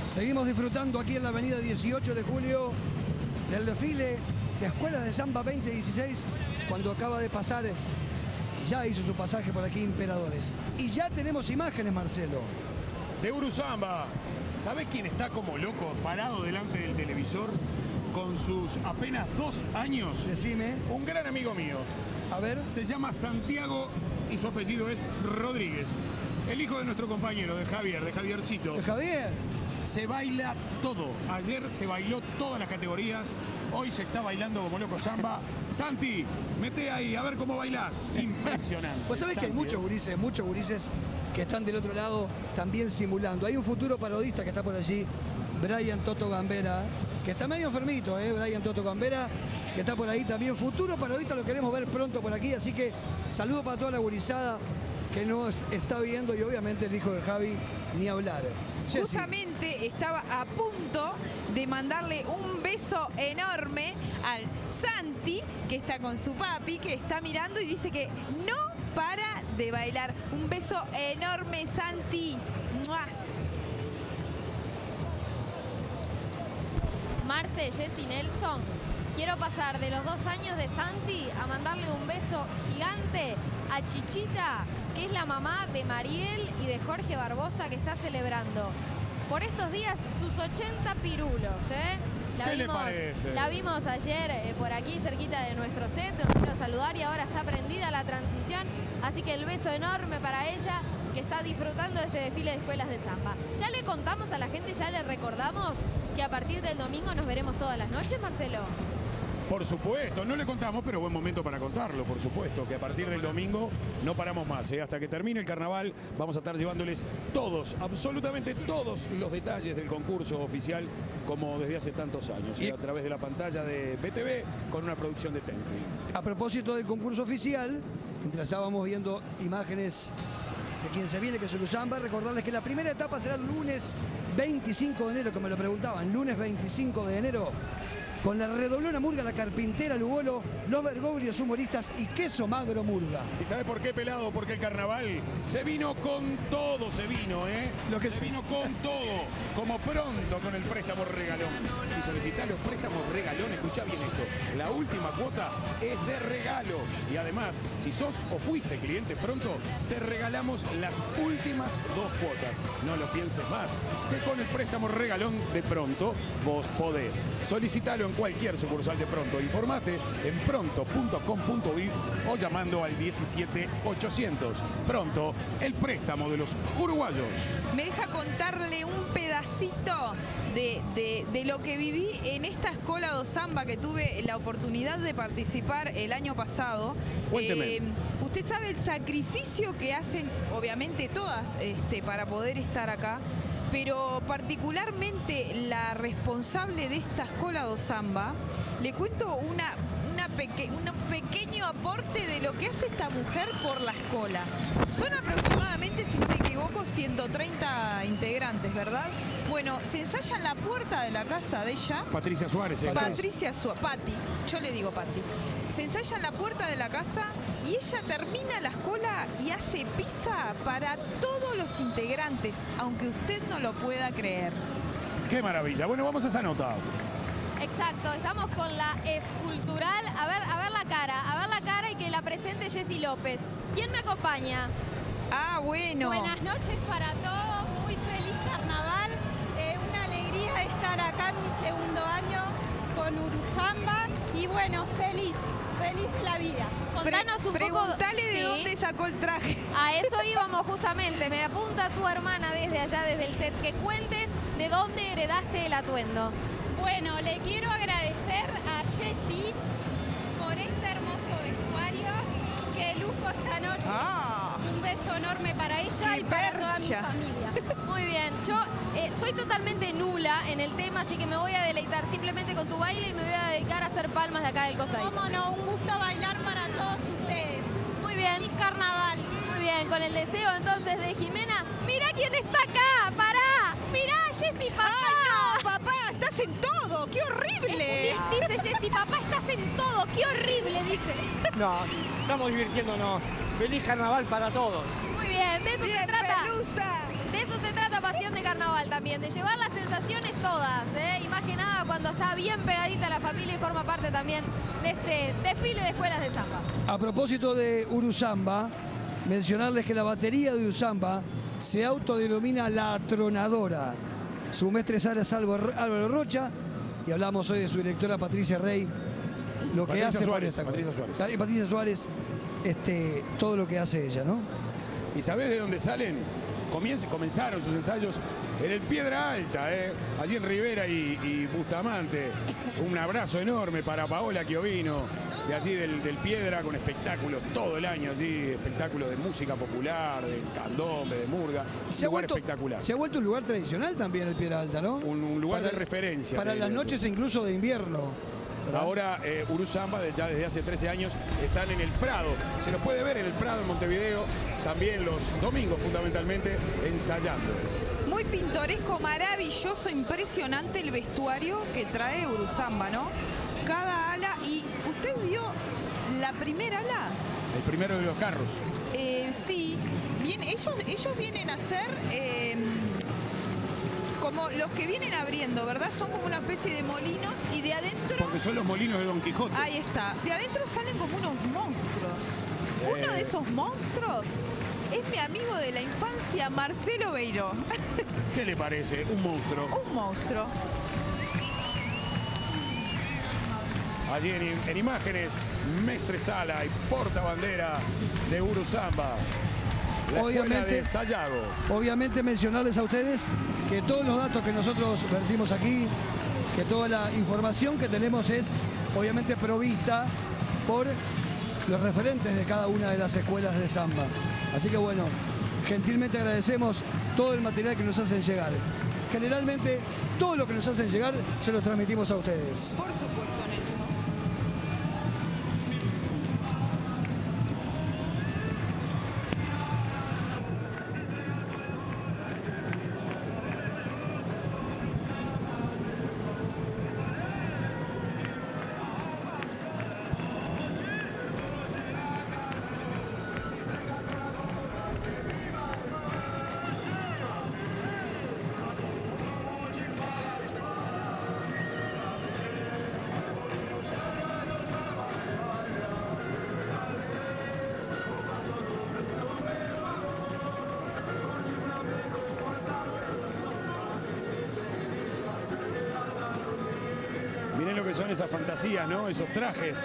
Seguimos disfrutando aquí en la avenida 18 de julio del desfile de Escuelas de Samba 2016, cuando acaba de pasar, ya hizo su pasaje por aquí Imperadores. Y ya tenemos imágenes, Marcelo. De Uruzamba. ¿Sabés quién está como loco parado delante del televisor con sus apenas 2 años? Decime. Un gran amigo mío. A ver. Se llama Santiago y su apellido es Rodríguez. El hijo de nuestro compañero, de Javiercito. ¿De Javier? Se baila todo. Ayer se bailó todas las categorías. Hoy se está bailando como loco samba. Santi, mete ahí, a ver cómo bailás. Impresionante. Pues sabés que hay muchos gurises que están del otro lado también simulando. Hay un futuro parodista que está por allí, Brian Toto Gambera, que está medio enfermito, Brian Toto Gambera, que está por ahí también. Futuro parodista lo queremos ver pronto por aquí, así que saludo para toda la gurizada que nos está viendo y obviamente el hijo de Javi, ni hablar. Jessy. Justamente estaba a punto de mandarle un beso enorme al Santi, que está con su papi, que está mirando y dice que no para de bailar. Un beso enorme, Santi. ¡Mua! Marce, Jessy, Nelson, quiero pasar de los 2 años de Santi a mandarle un beso gigante a Chichita, que es la mamá de Mariel y de Jorge Barbosa, que está celebrando por estos días sus 80 pirulos, ¿Qué le parece? La vimos ayer por aquí cerquita de nuestro set, nos vino a saludar y ahora está prendida la transmisión, así que el beso enorme para ella, que está disfrutando de este desfile de escuelas de samba. Ya le contamos a la gente, ya le recordamos que a partir del domingo nos veremos todas las noches, Marcelo. Por supuesto, no le contamos, pero buen momento para contarlo, por supuesto, que a partir del domingo no paramos más, hasta que termine el carnaval vamos a estar llevándoles todos, absolutamente todos los detalles del concurso oficial, como desde hace tantos años, a través de la pantalla de BTV, con una producción de Tenfi. A propósito del concurso oficial, mientras estábamos viendo imágenes de quien se viene, que es Uruzamba, recordarles que la primera etapa será el lunes 25 de enero, que me lo preguntaban, lunes 25 de enero, con la redoblona murga, la carpintera Lugolo, los bergoglios humoristas y queso magro murga. ¿Y sabes por qué, pelado? Porque el carnaval se vino con todo, se vino, se vino con todo, como pronto con el préstamo regalón. Si solicitas los préstamos regalón, escuchá bien esto, la última cuota es de regalo. Y además, si sos o fuiste cliente pronto, te regalamos las últimas 2 cuotas. No lo pienses más, que con el préstamo regalón de pronto vos podés. Solicitalo en cualquier sucursal de Pronto. Informate en pronto.com.uy o llamando al 17800. Pronto, el préstamo de los uruguayos. Me deja contarle un pedacito de lo que viví en esta escuela do samba que tuve la oportunidad de participar el año pasado. Cuénteme. Usted sabe el sacrificio que hacen, obviamente todas, para poder estar acá, pero particularmente la responsable de esta escuela do samba, le cuento un pequeño aporte de lo que hace esta mujer por la escuela. Son aproximadamente, si no me equivoco, 130 integrantes, ¿verdad? Bueno, se ensaya en la puerta de la casa de ella. Patricia Suárez. Patricia Suárez, Pati, yo le digo Pati. Se ensaya en la puerta de la casa y ella termina la escuela y hace pizza para todos los integrantes, aunque usted no lo pueda creer. ¡Qué maravilla! Bueno, vamos a esa nota. Exacto, estamos con la escultural. A ver la cara y que la presente Jessy López. ¿Quién me acompaña? Ah, bueno. Buenas noches para todos, muy feliz carnaval. Una alegría de estar acá en mi segundo año con Uruzamba y bueno, feliz de la vida. Contanos un poco. Preguntale de dónde sacó el traje. A eso íbamos justamente. Me apunta tu hermana desde allá, desde el set, que cuentes de dónde heredaste el atuendo. Bueno, le quiero agradecer a Jessy por este hermoso vestuario. ¡Qué lujo esta noche! Un beso enorme para ella y para toda mi familia. Muy bien, yo soy totalmente nula en el tema, así que me voy a deleitar simplemente con tu baile y me voy a dedicar a hacer palmas de acá del costado. Cómo no, un gusto bailar para todos ustedes. Muy bien. ¡Feliz carnaval! Muy bien, con el deseo entonces de Jimena. ¡Mirá quién está acá! ¡Pará! ¡Mirá, Jessy, papá! ¡Ay, no, papá! ¡Estás en todo! ¡Qué horrible! Dice Jessy, papá, estás en todo. ¡Qué horrible! Dice. No, estamos divirtiéndonos. ¡Feliz carnaval para todos! Muy bien, de eso se trata. Pelusa. De eso se se trata Pasión de Carnaval también, de llevar las sensaciones todas, y más que nada cuando está bien pegadita la familia y forma parte también de este desfile de escuelas de samba. A propósito de Uruzamba, mencionarles que la batería de Uruzamba se autodenomina La Atronadora. Su maestresala es Álvaro Rocha y hablamos hoy de su directora Patricia Rey, lo que hace por esta Patricia Suárez. Y Patricia Suárez, todo lo que hace ella, ¿no? ¿Y sabés de dónde salen? Comenzaron sus ensayos en el Piedra Alta, allí en Rivera y Bustamante. Un abrazo enorme para Paola Chiovino, de allí del Piedra, con espectáculos todo el año allí, espectáculos de música popular, de candombe, de murga. Espectacular. Se ha vuelto un lugar tradicional también el Piedra Alta, ¿no? Un lugar de referencia. Para las noches incluso de invierno. ¿verdad? Ahora Uruzamba, ya desde hace 13 años, están en el Prado. Se los puede ver en el Prado, en Montevideo, también los domingos fundamentalmente, ensayando. Muy pintoresco, maravilloso, impresionante el vestuario que trae Uruzamba, ¿no? Cada ala, y ¿usted vio la primera ala? El primero de los carros. Sí, bien, ellos vienen a ser como los que vienen abriendo, ¿verdad? Son como una especie de molinos y de adentro... Porque son los molinos de Don Quijote. Ahí está. De adentro salen como unos monstruos. Uno de esos monstruos es mi amigo de la infancia, Marcelo Beiró. ¿Qué le parece? Un monstruo. Un monstruo. Allí en imágenes, maestresala y portabandera de Uruzamba. La escuela de Sayago. Obviamente mencionarles a ustedes que todos los datos que nosotros vertimos aquí, que toda la información que tenemos es obviamente provista por los referentes de cada una de las escuelas de samba. Así que bueno, gentilmente agradecemos todo el material que nos hacen llegar. Generalmente todo lo que nos hacen llegar se lo transmitimos a ustedes. Por supuesto, Nelson. Miren lo que son esas fantasías, ¿no? Esos trajes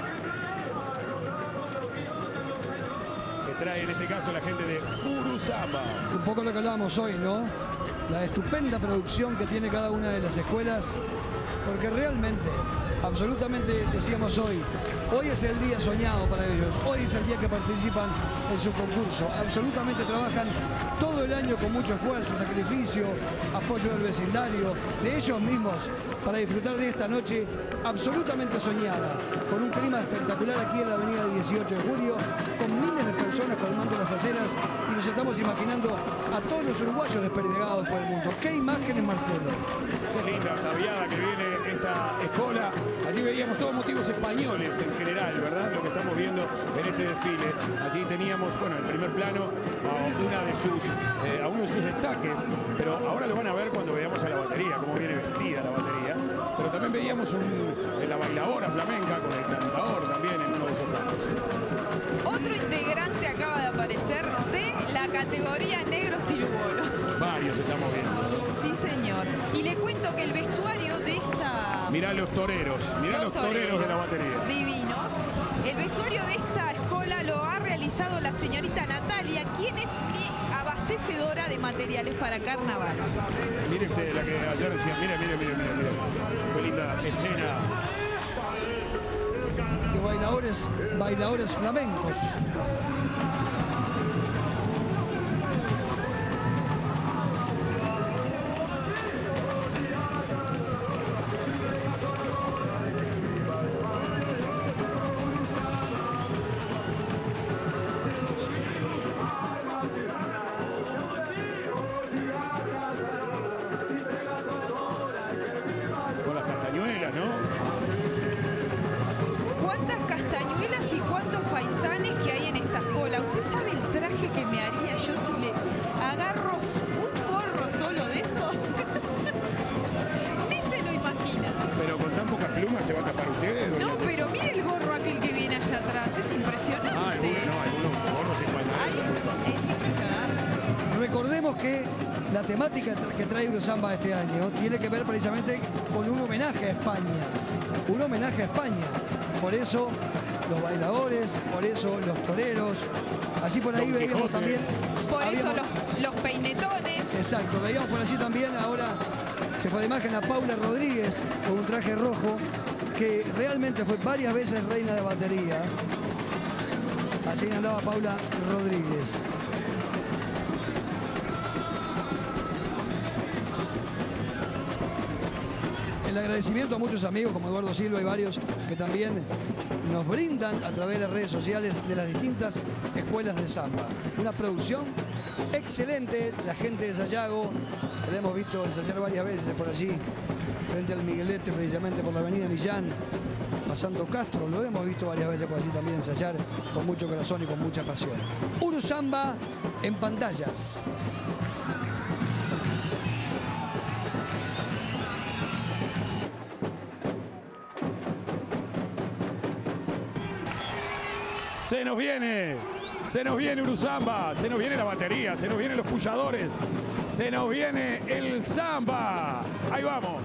que trae en este caso la gente de Uruzamba. Un poco lo que hablábamos hoy, ¿no? La estupenda producción que tiene cada una de las escuelas, porque realmente, absolutamente, decíamos hoy es el día soñado para ellos, hoy es el día que participan en su concurso, absolutamente trabajan todo el año con mucho esfuerzo, sacrificio, apoyo del vecindario, de ellos mismos, para disfrutar de esta noche absolutamente soñada, con un clima espectacular aquí en la avenida 18 de julio, con miles de personas colmando las aceras, y nos estamos imaginando a todos los uruguayos desperdigados por el mundo. ¿Qué imágenes, Marcelo? Qué linda tabiada que viene esta escuela. Allí veíamos todos motivos españoles en general, ¿verdad? Lo que estamos viendo en este desfile. Allí teníamos, bueno, en primer plano a uno de sus destaques, pero ahora lo van a ver cuando veamos a la batería, cómo viene vestida la batería. Pero también veíamos la bailadora flamenca con el cantador también en uno de esos planos. Otro integrante acaba de aparecer de la categoría negros y lugolos. Varios estamos viendo. Sí, señor. Y le cuento que el vestuario de esta... Mirá los toreros de la batería. Divinos. El vestuario de esta escuela lo ha realizado la señorita Natalia, quien es mi abastecedora de materiales para carnaval. Mire usted la que ayer decía, mire. Qué linda escena. De bailadores flamencos. Con las castañuelas, ¿no? ¿Cuántas castañuelas y cuántos faisanes que hay en esta escuela? ¿Usted sabe el traje que me haría yo si le agarro un más, es impresionante. Algunos gordos Es impresionante. Recordemos que la temática que trae Eurosamba este año tiene que ver precisamente con un homenaje a España. Un homenaje a España. Por eso los bailadores, por eso los toreros. Así por ahí veíamos también. Por eso los peinetones. Exacto, veíamos por allí también ahora. Se fue de imagen a Paula Rodríguez con un traje rojo, que realmente fue varias veces reina de batería. Allí andaba Paula Rodríguez. El agradecimiento a muchos amigos como Eduardo Silva y varios que también nos brindan a través de las redes sociales de las distintas escuelas de samba. Una producción excelente, la gente de Sayago, la hemos visto ensayar varias veces por allí, frente al Miguelete, precisamente por la avenida Millán, pasando Castro, lo hemos visto varias veces por allí también ensayar con mucho corazón y con mucha pasión. Eurosamba en pantallas. Se nos viene Eurosamba, se nos viene la batería, se nos vienen los pulladores, se nos viene el samba. Ahí vamos.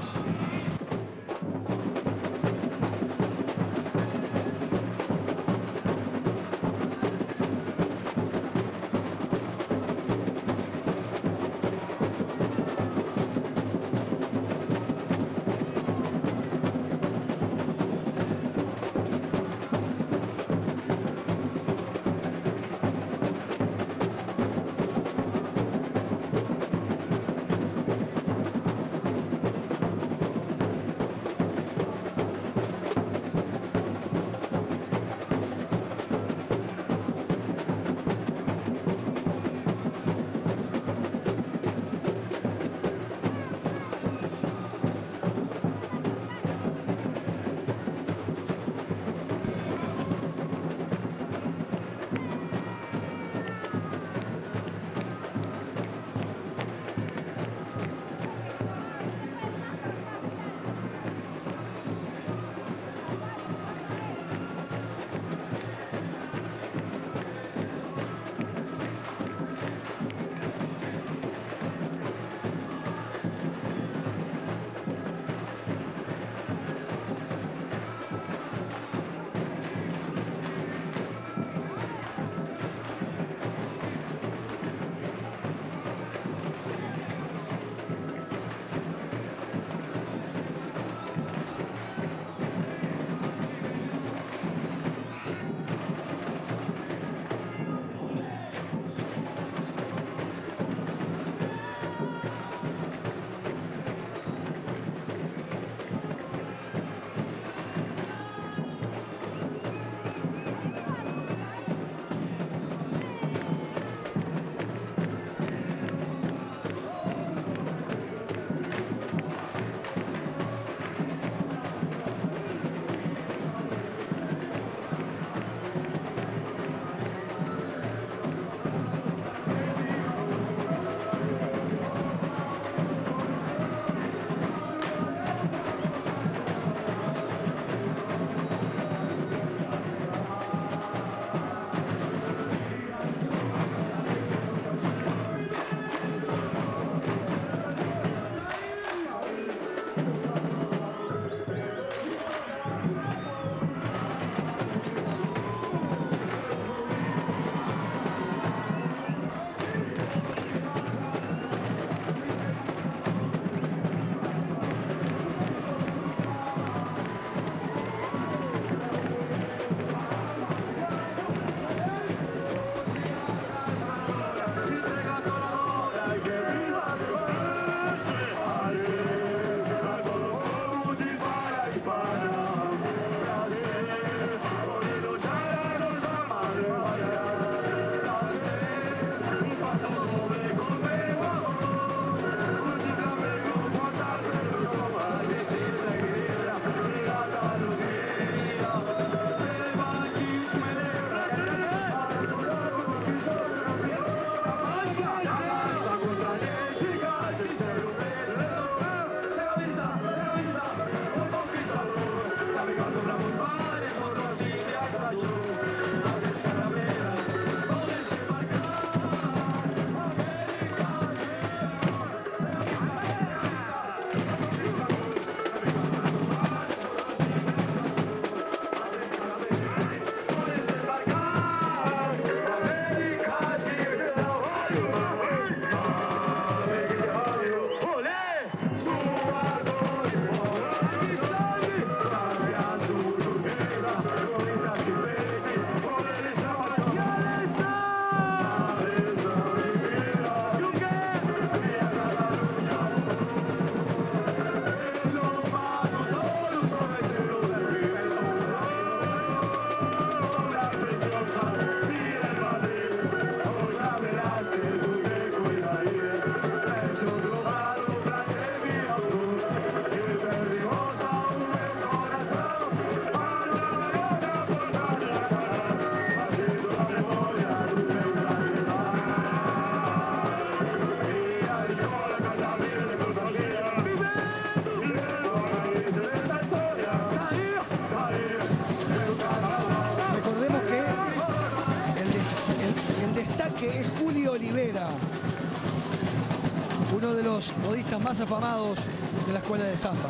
uno de los modistas más afamados de la escuela de samba.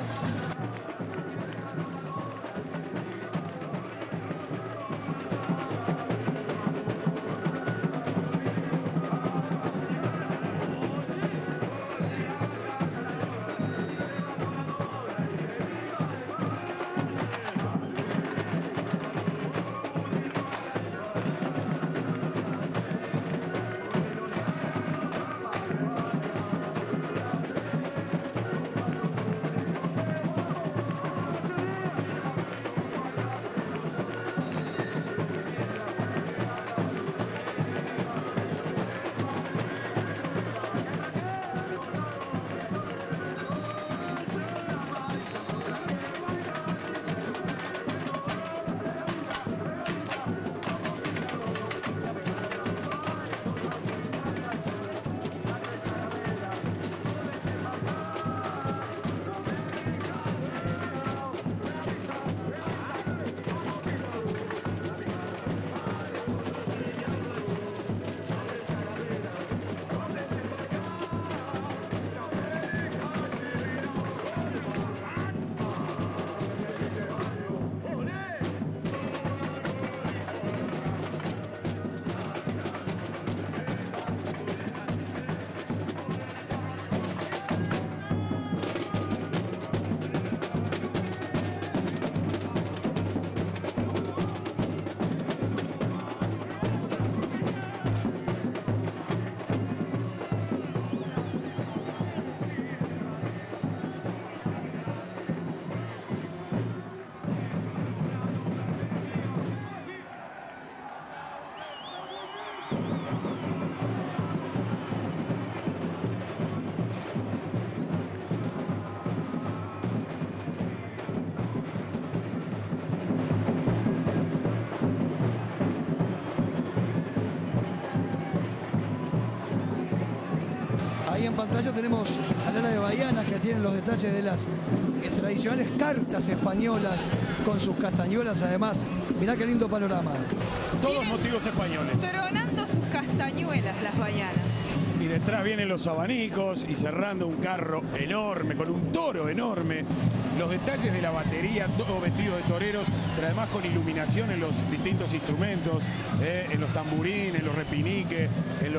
Ahí en pantalla tenemos a Lara de Baianas, que tienen los detalles de las tradicionales cartas españolas con sus castañuelas. Además, mirá qué lindo panorama. Todos motivos españoles. Tronando sus castañuelas las baianas. Y detrás vienen los abanicos y cerrando un carro enorme, con un toro enorme. Los detalles de la batería, todos vestidos de toreros, pero además con iluminación en los distintos instrumentos, en los tamburines, en los repiniques, en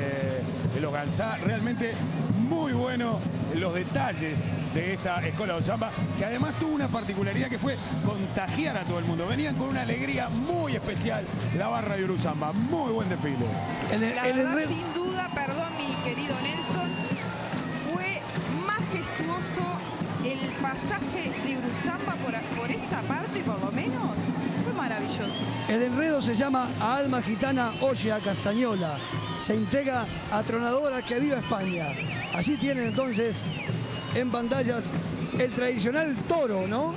los ganzá. Realmente muy bueno los detalles de esta escuela de samba, que además tuvo una particularidad que fue contagiar a todo el mundo. Venían con una alegría muy especial la barra de Uruzamba. Muy buen desfile. La verdad, sin duda, perdón mi querido Nelson, fue majestuoso el pasaje de Uruzamba por esta parte, por lo menos. Fue maravilloso. El enredo se llama A Alma Gitana Oye a Castañola. Se integra a Tronadora que viva España. Allí tienen entonces en pantallas el tradicional toro, ¿no?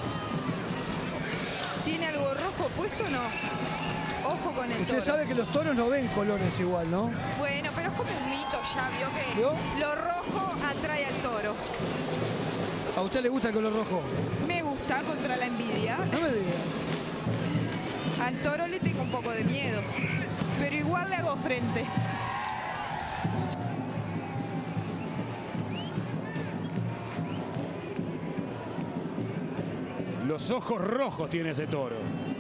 ¿Tiene algo rojo puesto o no? Ojo con el toro. Usted sabe que los toros no ven colores igual, ¿no? Bueno, pero es como un mito ya, vio que lo rojo atrae al toro. ¿A usted le gusta el color rojo? Me gusta, contra la envidia. No me diga. Al toro le tengo un poco de miedo, pero igual le hago frente. Los ojos rojos tiene ese toro.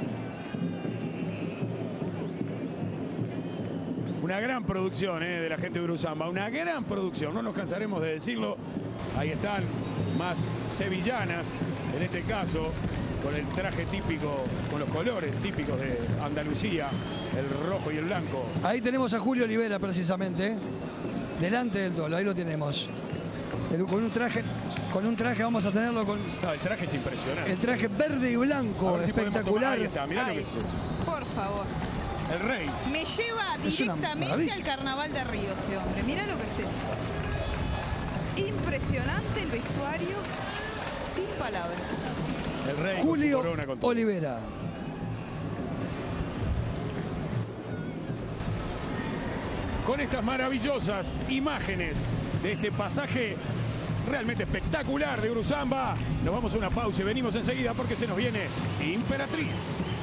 Una gran producción de la gente de Uruzamba, una gran producción, no nos cansaremos de decirlo. Ahí están más sevillanas, en este caso, con el traje típico, con los colores típicos de Andalucía, el rojo y el blanco. Ahí tenemos a Julio Olivera precisamente, delante del toro, ahí lo tenemos. Con un traje vamos a tenerlo con... No, el traje es impresionante. El traje verde y blanco, espectacular. Ahí está, mirá lo que es eso. Por favor. El rey. Me lleva directamente al Carnaval de Río este hombre. Mirá lo que es eso. Impresionante el vestuario, sin palabras. El rey Julio Olivera. Con estas maravillosas imágenes de este pasaje realmente espectacular de Uruzamba, nos vamos a una pausa y venimos enseguida porque se nos viene Imperatriz.